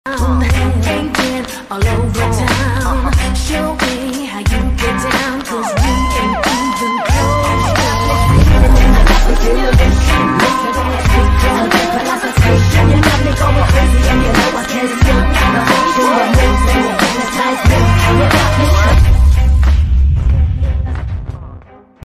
Painted all over town. Show me how you get down.